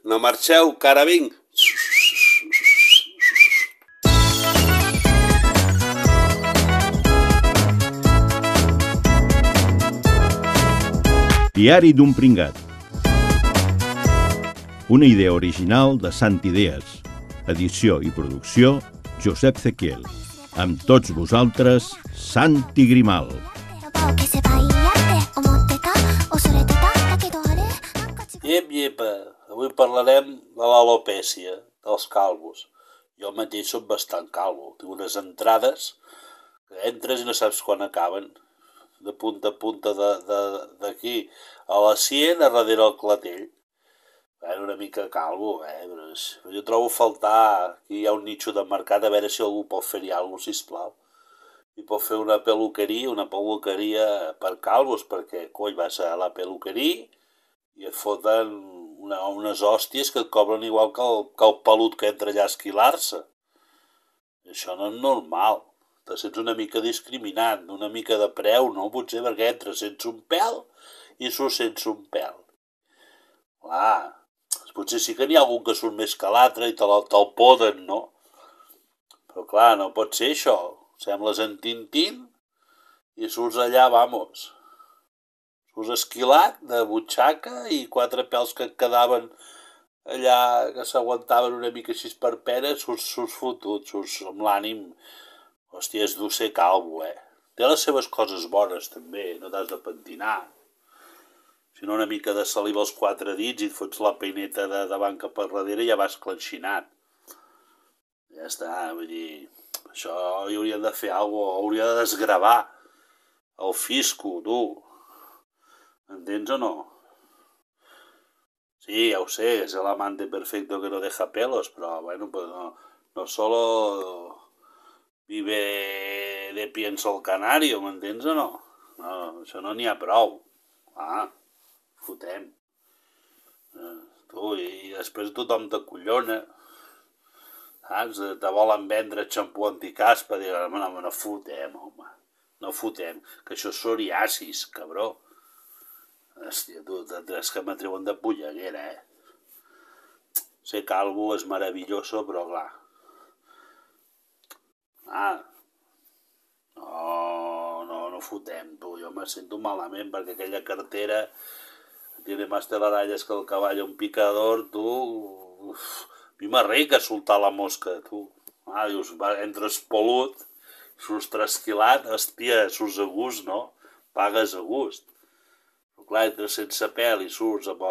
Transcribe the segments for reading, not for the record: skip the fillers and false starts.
No marxeu, que ara vinc. Diari d'un pringat. Una idea original de Sant Idees. Edició i producció, Josep Zequiel. Amb tots vosaltres, Santi Grimal. Iep, avui parlarem de l'alopècia, dels calvos. Jo mateix soc bastant calvo, tinc unes entrades que entres i no saps quan acaben. De punta a punta d'aquí a la sien a darrere el clatell. Una mica calvo, però jo trobo a faltar, aquí hi ha un nicho de mercat, a veure si algú pot fer-hi alguna cosa, sisplau. I pot fer una peluqueria per calvos, perquè, cony, vas a la peluqueria i et foten unes hòsties que et cobren igual que el pelut que entra allà a esquilar-se. Això no és normal. Te sents una mica discriminat, una mica de preu, no? Potser perquè entres sense un pèl i surts sense un pèl. Clar, potser sí que n'hi ha algun que surt més que l'altre i te'l poden, no? Però clar, no pot ser això. Sembles en Tintín i surts allà, vamos. Surts esquilat, de butxaca i 4 pèls que et quedaven allà, que s'aguantaven una mica així per pena, surts fotut, surts amb l'ànim. Hòstia, és dur ser calvo, Té les seves coses bones, també, no t'has de pentinar. Si no, una mica de saliva als 4 dits i et fots la peineta de davant cap a darrere i ja vas clenxinat. Ja està, vull dir, això hi hauria de fer alguna cosa, hauria de desgravar el fisco, tu. Entens o no? Sí, ja ho sé, és el amante perfecto que no deja pelos, però, bueno, pues no solo vive de pienso el canario, m'entens o no? No, això no n'hi ha prou. Fotem. Tu, i després tothom t'acollona. Saps? Te volen vendre xampú anticaspa, diuen, no fotem, home. No fotem, que això és psoriasis, cabró. Hòstia, tu, és que m'atreuen de polleguera, Ser calvo és meravelloso, però clar. No fotem, tu. Jo me sento malament perquè aquella cartera tiene más telarañas que el caballo un picador, tu. A mi m'arrica soltar la mosca, tu. Dius, entres pelut, surts trasquilat, hòstia, surts a gust, no? Pagues a gust. Però clar, entres sense pèl i surts amb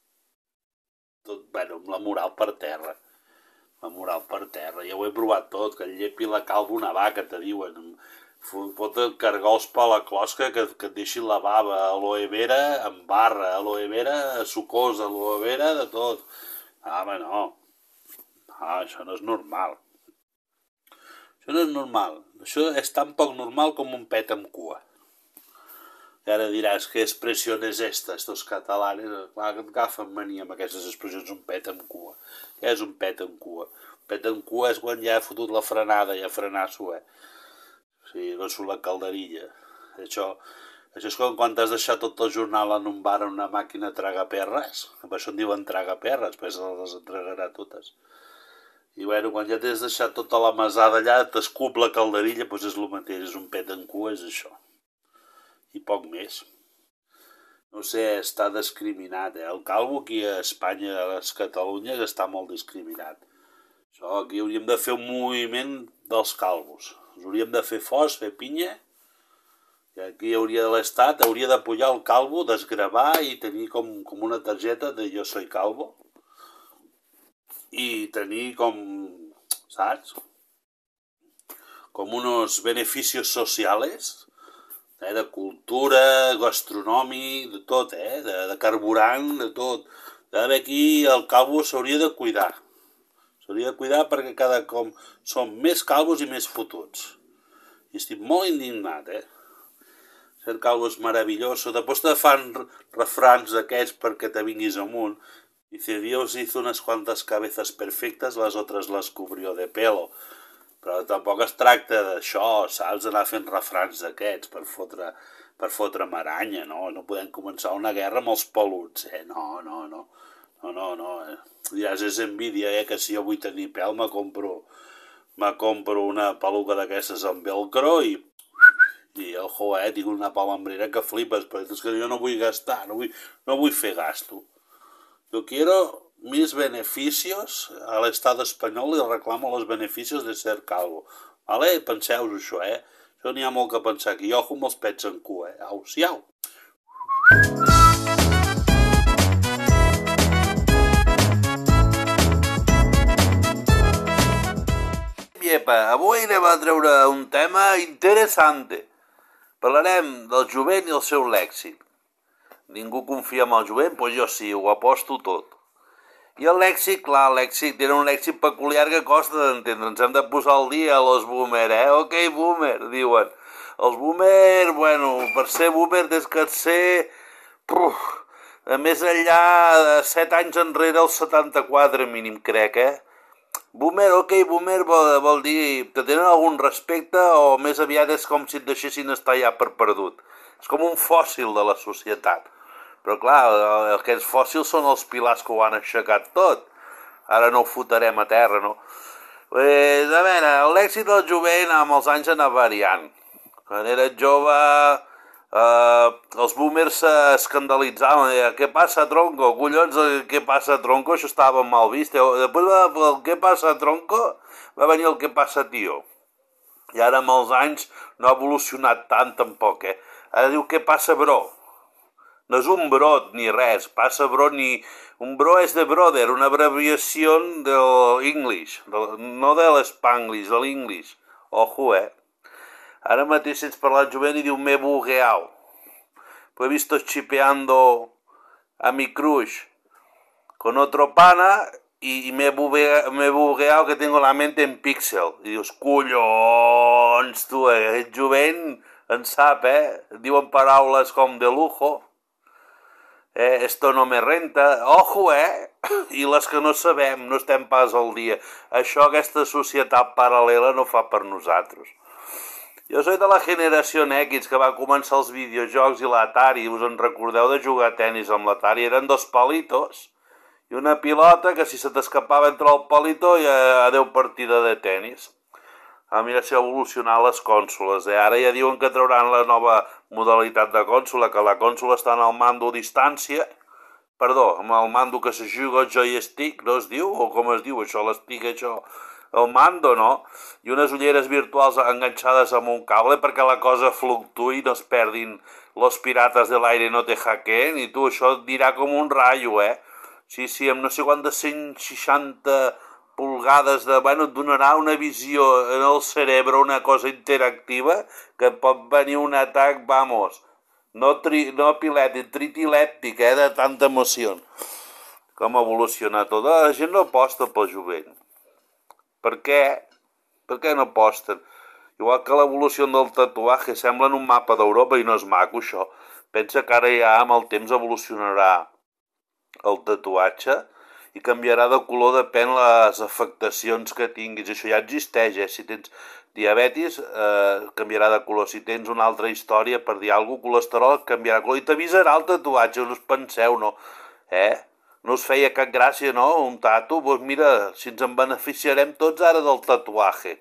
amb la moral per terra. La moral per terra. Ja ho he provat tot, que el llepi la calva una vaca, te diuen. Pot cargar els per la closca que et deixin la bava, aloe vera amb barra, aloe vera sucosa, aloe vera de tot. Home, no. Això no és normal. Això no és normal. Això és tan poc normal com un pet amb cua. I ara diràs, què expressió és esta, estos catalanes? Clar que et agafen mania amb aquestes expressions, un pet amb cua. Què és un pet amb cua? Un pet amb cua és quan ja ha fotut la frenada, ja frenar-s'ho, Sí, no surt la calderilla. Això és com quan t'has deixat tot el jornal en un bar en una màquina tragaperres. Per això en diuen tragaperres, després les entregarà totes. I bueno, quan ja t'has deixat tota la mesada allà, t'escup la calderilla, doncs és el mateix, és un pet en cua, és això. I poc més. No sé, està discriminat, El calvo aquí a Espanya, a les Catalunya, està molt discriminat. Això, aquí hauríem de fer un moviment dels calvos. Ens hauríem de fer forts, fer pinya, i aquí l'Estat hauria de pujar el calvo, desgravar i tenir com una targeta de jo soy calvo. I tenir saps? Com unos beneficios sociales, de cultura, gastronòmic, de tot, de carburant, de tot. Aquí el calvo s'hauria de cuidar. S'hauria de cuidar perquè cada cop som més calvos i més fotuts. I estic molt indignat, Ser calvo és meravellós. Després te fan refrans d'aquests perquè te vinguis amunt. Dice, Dios hizo unas cuantas cabezas perfectas, las otras las cubrió de pelo. Però tampoc es tracta d'això, saps? D'anar fent refrans d'aquests per fotre maranya, no? No podem començar una guerra amb els peluts, No. Ja és envidia, que si jo vull tenir pèl me compro una peluca d'aquestes amb velcro i ojo, tinc una palambrera que flipes, però és que jo no vull gastar, no vull fer gasto. Yo quiero mis beneficios al Estado espanyol i reclamo los beneficios de ser calvo. Vale? Penseu-vos això, Això n'hi ha molt que pensar aquí. Ojo amb els pets en cua, Au, siau. Iepa, avui anem a treure un tema interessant. Parlarem del jovent i el seu lèxic. Ningú confia en el jovent? Doncs jo sí, ho aposto tot. I el lèxic, clar, era un lèxic peculiar que costa d'entendre. Ens hem de posar al dia a los boomer, Ok, boomer, diuen. Els boomer, bueno, per ser boomer des que et sé... més enllà de 7 anys enrere, el 74 mínim, crec, Boomer, boomer vol dir que tenen algun respecte o més aviat és com si et deixessin estar ja per perdut. És com un fòssil de la societat. Però clar, aquests fòssils són els pilars que ho han aixecat tot. Ara no ho fotrem a terra, no? A veure, l'èxit del jovent amb els anys anava variant. Quan era jove, els boomers s'escandalitzaven. Què passa, tronco? Collons, què passa, tronco? Això estava mal vist. Després del què passa, tronco, va venir el què passa, tio. I ara amb els anys no ha evolucionat tant tampoc, Ara diu què passa, bro. No és un bro ni res, passa bro ni... Un bro és de brother, una abreviació de l'English, no de l'Spanglish, de l'English. Ojo, Ara mateix sents parlar el jovent i diu me he bugueado. Pues he visto chipeando a mi crush con otro pana y me he bugueado que tengo la mente en píxel. I dius, collons, tu, aquest jovent en sap, Diuen paraules com de lujo. Esto no me renta, ojo, I les que no sabem, no estem pas al dia. Això, aquesta societat paral·lela no fa per nosaltres. Jo soy de la generació X, que va començar els videojocs i l'Atari. Us en recordeu de jugar a tenis amb l'Atari? Eren 2 palitos i una pilota que si se t'escapava entre el palito i adeu partida de tenis. Mira si ha evolucionat les cònsoles. Ara ja diuen que trauran la nova modalitat de cònsola, que la cònsola està en el mando a distància, amb el mando que se juga el joystick, no es diu? O com es diu això, l'estic, això? El mando, no? I unes ulleres virtuals enganxades amb un cable perquè la cosa fluctuï i no es perdin los pirates de l'aire no te hackeen, i tu, això et dirà com un rayo, Sí, amb no sé quant de 160 pulgades de... Bueno, et donarà una visió en el cerebre, una cosa interactiva, que et pot venir un atac, vamos, no epilèptic, tritilèptic, de tanta emoció. Com evoluciona tot. La gent no aposta pel jovent. Per què? Per què no aposten? Igual que l'evolució del tatuatge, semblen un mapa d'Europa i no és maco, això. Pensa que ara ja amb el temps evolucionarà el tatuatge i canviarà de color depèn les afectacions que tinguis. Això ja existeix, Si tens diabetis, canviarà de color. Si tens una altra història, per dir alguna cosa, colesterol, canviarà de color. I t'avisarà el tatuatge, no us penseu, no? No us feia cap gràcia, no? Un tatu, doncs mira, si ens en beneficiarem tots ara del tatuatge.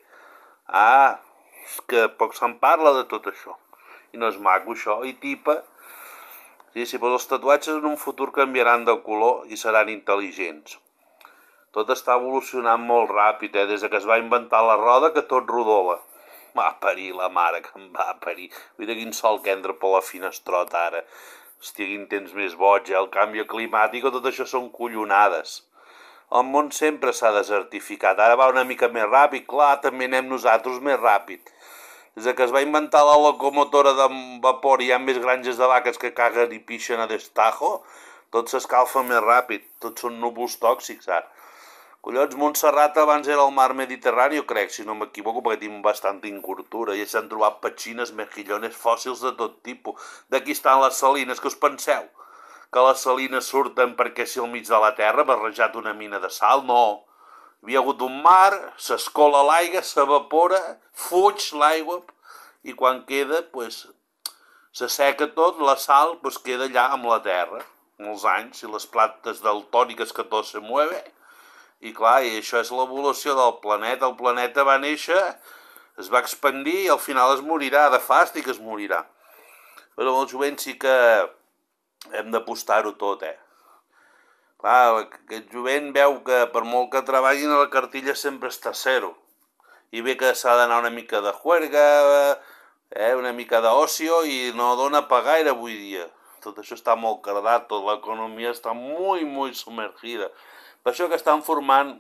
És que poc se'n parla de tot això. I no és maco, això. I tipa... Sí, però els tatuatges en un futur canviaran de color i seran intel·ligents. Tot està evolucionant molt ràpid, des que es va inventar la roda que tot rodola. Va parir la mare que em va parir. Vull dir, quin sol que entra per la finestrota ara. Hòstia, quin temps més boig, El canvi climàtic, tot això són collonades. El món sempre s'ha desertificat. Ara va una mica més ràpid, clar, també anem nosaltres més ràpid. Des que es va inventar la locomotora de vapor i hi ha més granges de vaques que caguen i pixen a destajo, tot s'escalfa més ràpid, tots són núvols tòxics ara. Collons, Montserrat abans era el mar Mediterrani, crec, si no m'equivoco, perquè tinc bastanta incultura, i s'han trobat petxines, mejillones, fòssils de tot tipus. D'aquí estan les salines, que us penseu? Que les salines surten perquè si al mig de la terra barrejat una mina de sal? No. Hi havia hagut un mar, s'escola l'aigua, s'evapora, fuig l'aigua, i quan queda, s'asseca tot, la sal queda allà amb la terra. molts anys, i les plantes daltòniques que tot se mueve, i clar, i això és l'evolució del planeta. El planeta va néixer, es va expandir i al final es morirà, de fàstic es morirà. Però amb el jovent sí que hem d'apostar-ho tot, Clar, aquest jovent veu que per molt que treballin a la cartilla sempre està a zero. I ve que s'ha d'anar una mica de juerga, una mica d'ocio i no dona per gaire avui dia. Tot això està molt cardat, tota l'economia està molt submergida. Per això que estan formant,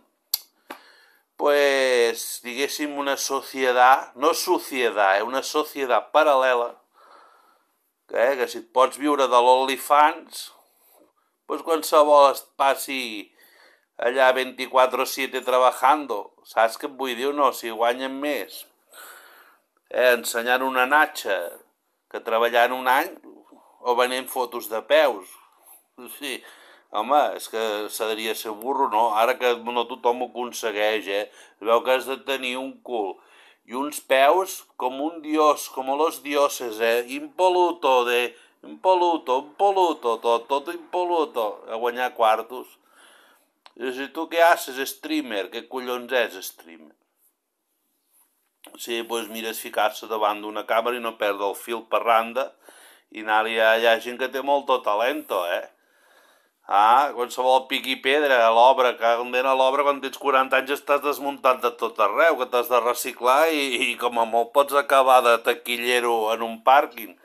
pues, diguéssim, una societat, no societat, una societat paral·lela, que si et pots viure de l'OnlyFans, pues qualsevol es passi allà 24/7 trabajando, saps què et vull dir o no? Si guanyen més ensenyant una natxa que treballant un any o venent fotos de peus. Sí, home, és que s'hauria de ser burro, no? Ara que no tothom ho aconsegueix, Veu que has de tenir un cul i uns peus com un dios, com los dioses, impoluto, tot impoluto, a guanyar quartos. I si tu què haces, streamer? Què collons és streamer? Sí, doncs mires ficar-se davant d'una càmera i no perdre el fil per randa i anar-hi hi ha gent que té molt talento, qualsevol pic i pedra a l'obra, que a l'obra quan tens 40 anys estàs desmuntat de tot arreu, que t'has de reciclar i com a molt pots acabar de taquillero en un pàrquing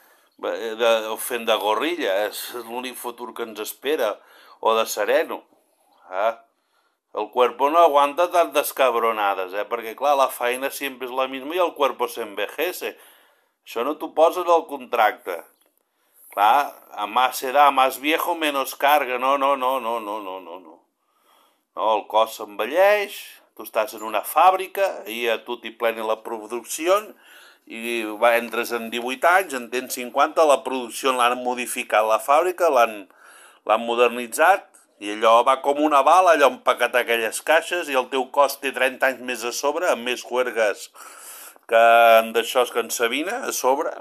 fent de gorrilla, és l'únic futur que ens espera, o de sereno. El cuerpo no aguanta tantes cabronades, perquè clar, la feina sempre és la misma i el cuerpo se envejece. Això no t'ho posen al contracte. Clar, a más edad, más viejo, menos carga. No. No, el cos s'envelleix, tu estàs en una fàbrica i a tu t'hi pleni la producció i entres en 18 anys, en tens 50, la producció l'han modificat la fàbrica, l'han modernitzat i allò va com una bala, allò empaquetar aquelles caixes i el teu cos té 30 anys més a sobre, amb més juergues que d'això que en Sabina a sobre.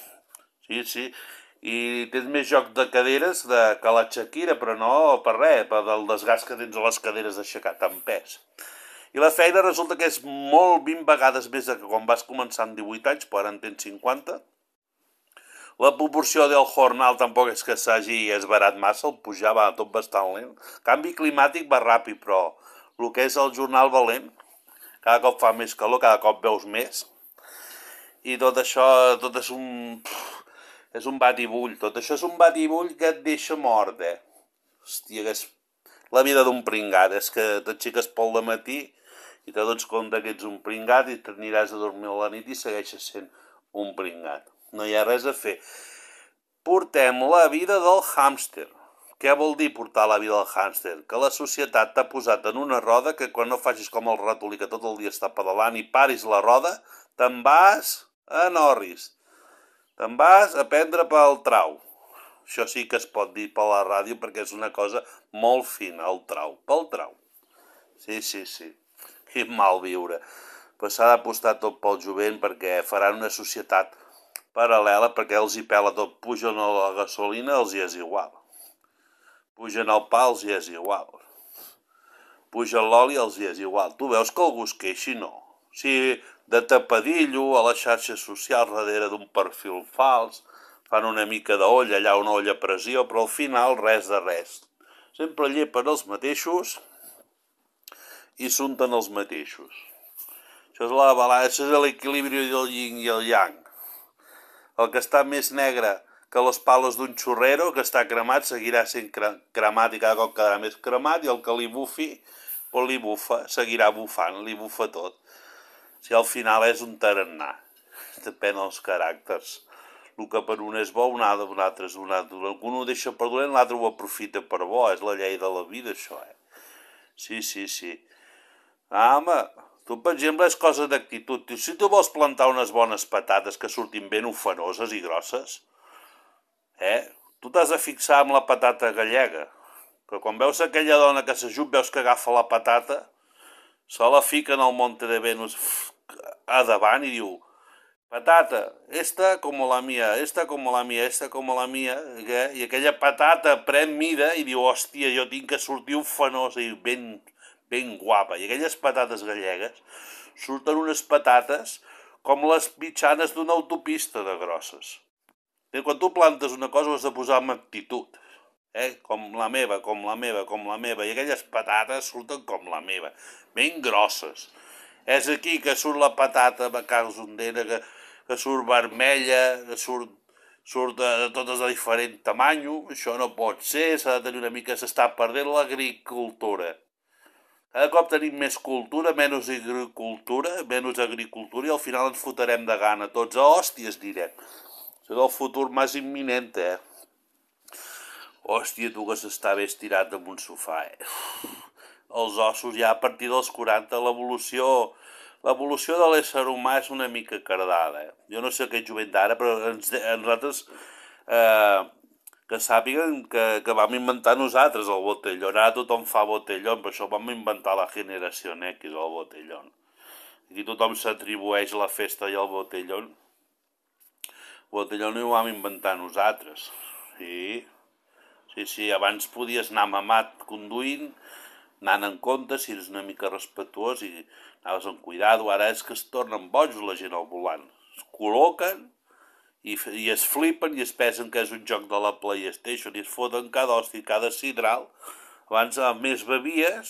Sí, i tens més joc de caderes que la Shakira, però no per res, per del desgast que tens a les caderes d'aixecar tant pes. I la feina resulta que és molt 20 vegades més que quan vas començar amb 18 anys, però ara en tens 50. La proporció del jornal tampoc és que s'hagi esbarat massa, el pujar va tot bastant lent. Canvi climàtic va ràpid, però el que és el jornal va lent. Cada cop fa més calor, cada cop veus més. I tot això, tot és un batibull. Tot això és un batibull que et deixa mort, Hòstia, que és la vida d'un pringat. És que t'aixeques pel dematí i te dones compte que ets un pringat i t'aniràs a dormir a la nit i segueixes sent un pringat. No hi ha res a fer. Portem la vida del hàmster. Què vol dir portar la vida del hàmster? Que la societat t'ha posat en una roda que quan no facis com el ratolí que tot el dia està pedalant i paris la roda, te'n vas a Norris. Te'n vas a prendre pel trau. Això sí que es pot dir per la ràdio perquè és una cosa molt fina, el trau. Pel trau. Sí. Quin mal viure. Però s'ha d'apostar tot pel jovent perquè faran una societat paral·lela perquè els hi pela tot. Pugen a la gasolina, els hi és igual. Pugen al pa, els hi és igual. Puja l'oli, els hi és igual. Tu veus que algú es queixi? No. Si de tapadillo a les xarxes socials darrere d'un perfil fals, fan una mica d'olla, allà una olla a pressió, però al final res de res. Sempre llepen els mateixos i s'unten els mateixos. Això és la balança, és l'equilibri del yin i el yang. El que està més negre que les pales d'un xurrero, que està cremat, seguirà sent cremat i cada cop quedarà més cremat, i el que li bufi, doncs li bufa, seguirà bufant, li bufa tot. Si al final és un tarannà, depèn dels caràcters. El que per un és bo, un altre és un altre. Un ho deixa per dolent, l'altre ho aprofita per bo, és la llei de la vida, això, Sí. Home, tu, per exemple, és cosa d'actitud. Si tu vols plantar unes bones patates que surtin ben ufanoses i grosses, tu t'has de fixar amb la patata gallega. Que quan veus aquella dona que s'ajup, veus que agafa la patata, se la fica en el Monte de Venus a davant i diu patata, esta como la mía, esta como la mía, esta como la mía, i aquella patata pren mida i diu, hòstia, jo tinc que sortir ufanós i ben guapa. I aquelles patates gallegues surten unes patates com les mitjanes d'una autopista de grosses. I quan tu plantes una cosa ho has de posar amb actitud, com la meva, com la meva, com la meva, i aquelles patates surten com la meva, ben grosses. És aquí que surt la patata, me caus un dena, que surt vermella, que surt de totes de diferent tamany. Això no pot ser, s'ha de tenir una mica, s'està perdent l'agricultura. Cada cop tenim més cultura, menys agricultura, i al final ens fotrem de gana. Tots a hòsties direm. Això és el futur més imminent, Hòstia, tu que s'està bé estirat en un sofà, Els ossos ja a partir dels 40, l'evolució de l'ésser humà és una mica cardada, Jo no sé aquest jovent d'ara, però nosaltres que sàpiguen que vam inventar nosaltres el botellón. Ara tothom fa botellón, per això vam inventar la generació X, el botellón. Aquí tothom s'atribueix la festa i el botellón. El botellón ho vam inventar nosaltres. Sí, abans podies anar mamat conduint, anant en compte, si eres una mica respectuós i anaves amb cuidado. Ara és que es tornen bojos la gent al volant. Es col·loquen i es flipen i es pensen que és un joc de la PlayStation i es foten cada hòstia, cada sidral. Abans, més bevies,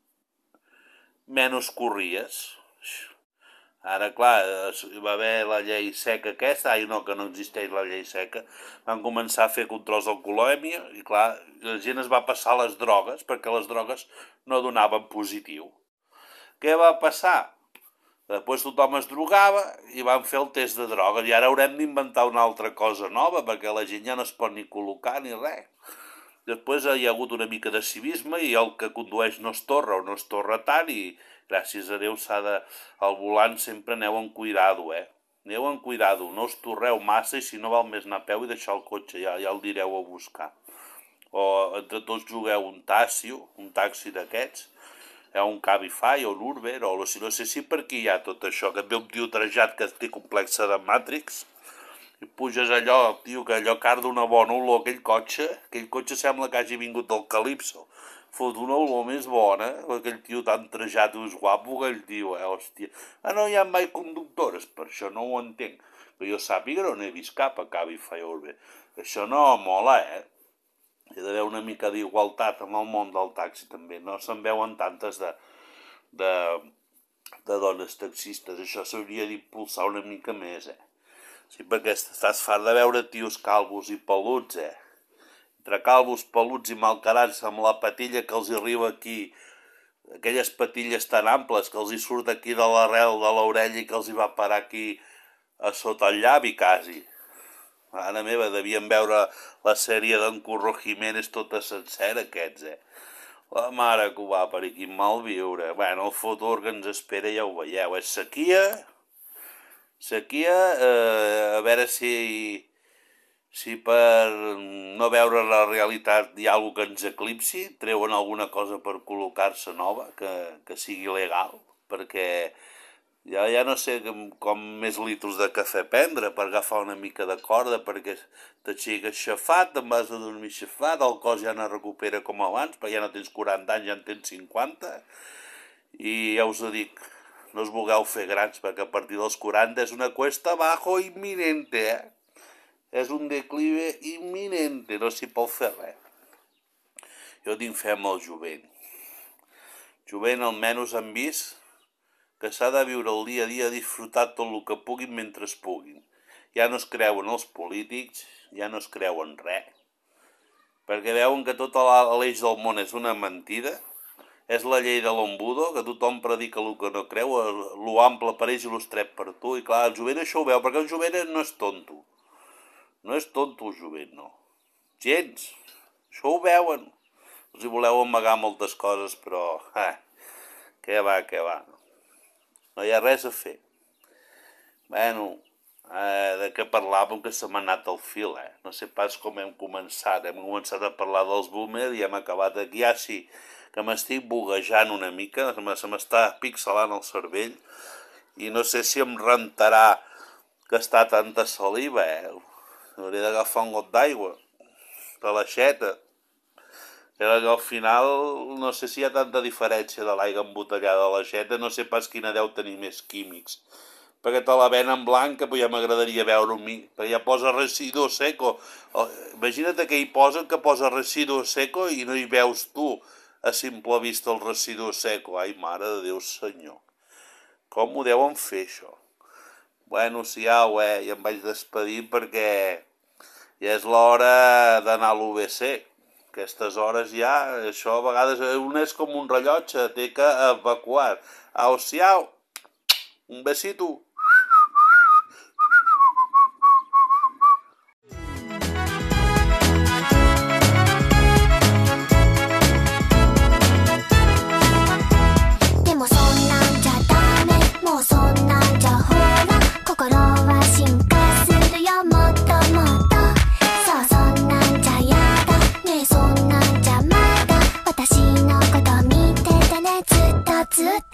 menys corries. Ara, clar, va haver la llei seca aquesta, que no existeix la llei seca, van començar a fer controls d'alcoholèmia i, clar, la gent es va passar a les drogues perquè les drogues no donaven positiu. Què va passar? Després tothom es drogava i van fer el test de drogues i ara haurem d'inventar una altra cosa nova perquè la gent ja no es pot ni col·locar ni res. Després hi ha hagut una mica de civisme i el que condueix no es torra o no es torra tant i gràcies a Déu al volant sempre aneu amb cuidado, Aneu amb cuidado, no us torreu massa i si no val més anar a peu i deixar el cotxe, ja el direu a buscar. O entre tots jugueu un taxi d'aquests, un Cabify o un Uber, o no sé si per aquí hi ha tot això, que et ve un tio trajat que té complexa de Matrix, i puges allò, tio, que allò carda una bona olor, aquell cotxe sembla que hagi vingut del Calypso, fot una olor més bona, aquell tio tan trajat i guapo, aquell tio, hòstia. No hi ha mai conductores, per això no ho entenc, però jo sàpiga no n'he vist cap a Cabify o Uber, això no mola, Hi ha d'haver una mica d'igualtat en el món del taxi, també. No se'n veuen tantes de dones taxistes. Això s'hauria d'impulsar una mica més, Sí, perquè estàs fart de veure tios calvos i peluts, Entre calvos, peluts i malcarats, amb la patilla que els arriba aquí, aquelles patilles tan amples que els hi surt aquí de l'arrel de l'orella i que els hi va parar aquí a sota el llavi, quasi. Mare meva, devien veure la sèrie d'en Curro Jiménez tota sencera, aquests, La mare que ho va per aquí, mal viure. Bueno, el futur que ens espera ja ho veieu. És sequia, a veure si per no veure la realitat hi ha alguna que ens eclipsi, treuen alguna cosa per col·locar-se nova, que sigui legal, perquè ja no sé com més litros de cafè prendre per agafar una mica de corda, perquè t'aixeques xafat, te'n vas a dormir xafat, el cos ja no recupera com abans, perquè ja no tens 40 anys, ja en tens 50, i ja us ho dic, no us vulgueu fer grans, perquè a partir dels 40 és una cuesta abajo imminente, És un declive imminente, no s'hi pot fer res. Jo tinc fe amb el jovent. Jovent almenys han vist que s'ha de viure el dia a dia, disfrutar tot el que puguin mentre es puguin. Ja no es creuen els polítics, ja no es creuen res, perquè veuen que tot l'eix del món és una mentida, és la llei de l'embudo, que tothom predica el que no creu, l'ample per ells i l'estret per tu, i clar, el jovent això ho veu, perquè el jovent no és tonto. No és tonto el jovent, no. Gens. Això ho veuen. Els hi voleu amagar moltes coses, però... Què va. No hi ha res a fer. Bueno, de què parlàvem que se m'ha anat el fil, No sé pas com hem començat. Hem començat a parlar dels boomers i hem acabat aquí. Ja sí, que m'estic buguejant una mica, se m'està pixelant el cervell i no sé si em rentarà gastar tanta saliva, hauria d'agafar un got d'aigua de l'aixeta. Que al final no sé si hi ha tanta diferència de l'aigua embotellada de l'aixeta, no sé pas quina deu tenir més químics. Perquè te la venen blanca, però ja m'agradaria veure un mi, perquè ja posa residu seco. Imagina't que hi posen que posa residu seco i no hi veus tu a simple vista el residu seco. Ai, mare de Déu senyor. Com ho deuen fer, això? Bueno, si au, ja em vaig despedir perquè ja és l'hora d'anar a l'UBC. Aquestes hores ja, això a vegades un és com un rellotge, té que evacuar. Au, siau, un besito. ずっと